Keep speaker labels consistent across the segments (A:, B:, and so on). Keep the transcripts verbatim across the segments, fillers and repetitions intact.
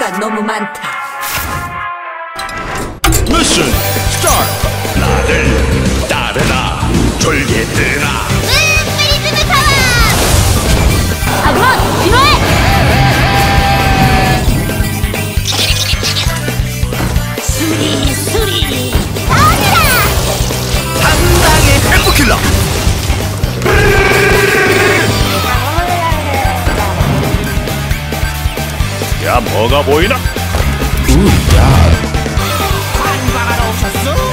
A: 카드가 너무 많다.
B: 미션 스타트! 나를 따르라 졸개들아.
C: 프리즘의 파워! 아그론 필요해! 수리 수리 터져라!
B: 당당의 햄버킬러. 야, 뭐가 보이나? 우야. 관광하러 오셨어?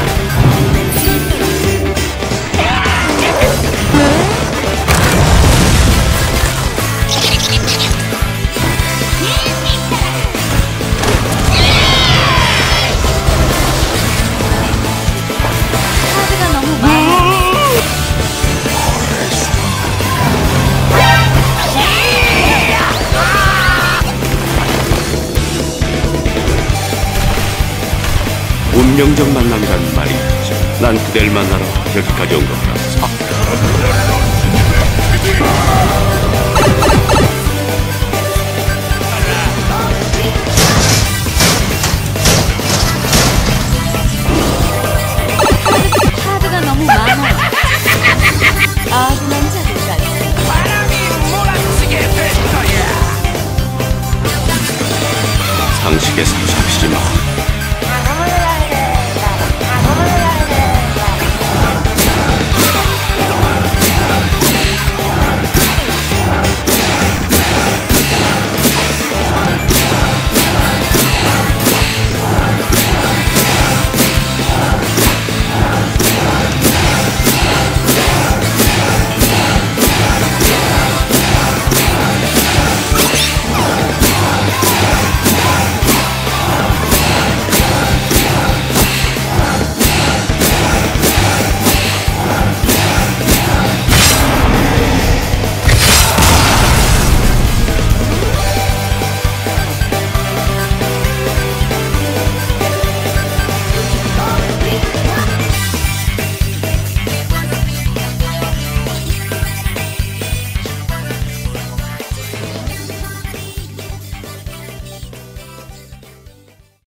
C: 카드가 너무 많아.
D: 운명적 만남이란 말이 있지. 난 그댈 만나러 여기까지 온 거라.